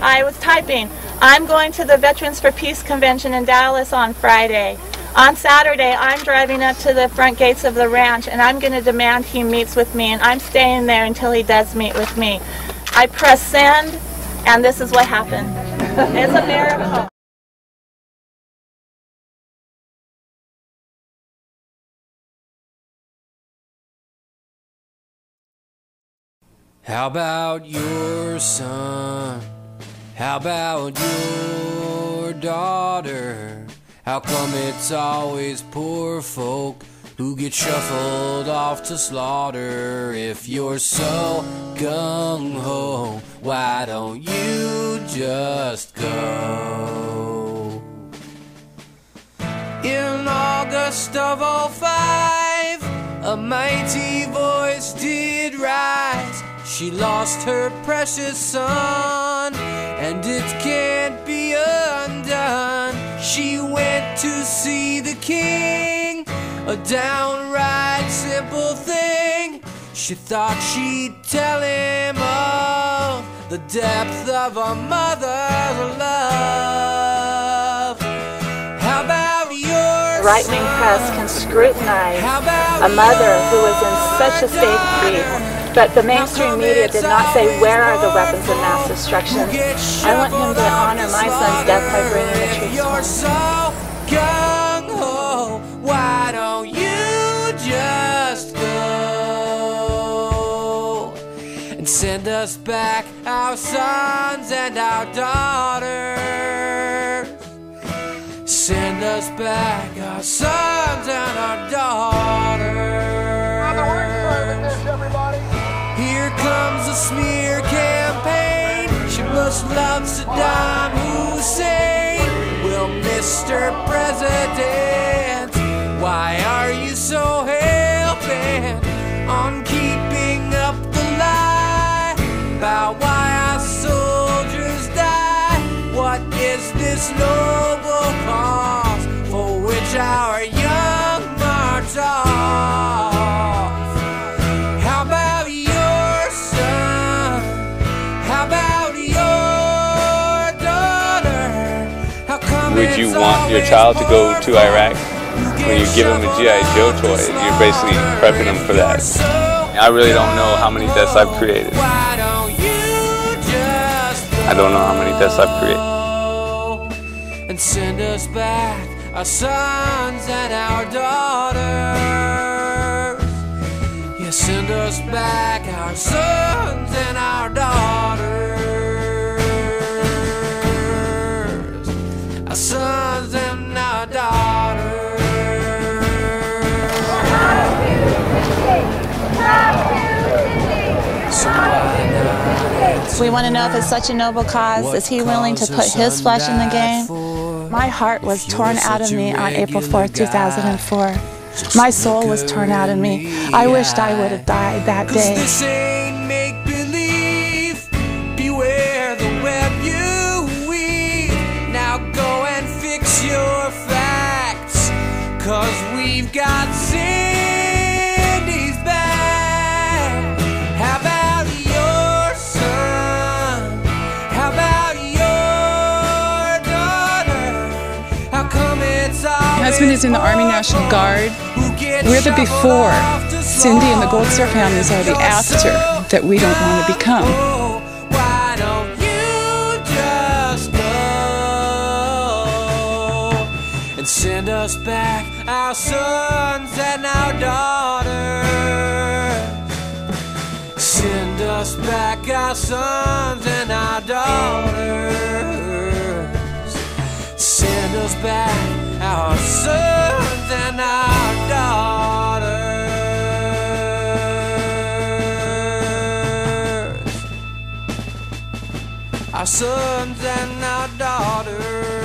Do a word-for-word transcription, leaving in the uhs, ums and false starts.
I was typing. I'm going to the Veterans for Peace Convention in Dallas on Friday. On Saturday, I'm driving up to the front gates of the ranch, and I'm going to demand he meets with me, and I'm staying there until he does meet with me. I press send, and this is what happened. It's a miracle. How about your son? How about your daughter? How come it's always poor folk who get shuffled off to slaughter? If you're so gung-ho, why don't you just go? In August of oh five, a mighty voice did rise. She lost her precious son, and it can't be undone. She went to see the king, a downright simple thing. She thought she'd tell him of the depth of a mother's love. How about yours? The right-wing press can scrutinize a mother who was in such a state of grief. But the mainstream media did not say where are the weapons of mass destruction. I want him to honor my son's death by bringing the troops home. So gung-ho, why don't you just go and send us back our sons and our daughters? Send us back our sons and our daughters. Here comes a smear campaign. She must love Saddam Hussein. Well, Mister President, why are you so hell-bent on keeping up the lie about why our soldiers die? What is this noble cause for which our young march off? How about your son? How about your daughter? How come Would you want your child to go to Iraq? When you give him a G I Joe toy, you're basically prepping him for that. I really don't know how many deaths I've created. I don't know how many deaths I've created. And send us back our sons and our daughters. Yeah, send us back our sons and our daughters. Our sons and our daughters. We want to know if it's such a noble cause, is he willing to put his flesh in the game? My heart was torn out of me on April fourth, two thousand four. My soul was torn out of me. I wished I would have died that day. This ain't make believe. Beware the web you weave. Now go and fix your facts, 'cause we've got Cindy's back. How about your son? How about your daughter? How come it's all My husband is in the Army National Guard. We're the before. Cindy and the Gold Star families are the after that we don't want to become. Why don't you just go and send us back our sons and our daughters? Send us back our sons and our daughters. Send us back our sons and our daughters. Our sons and our daughters.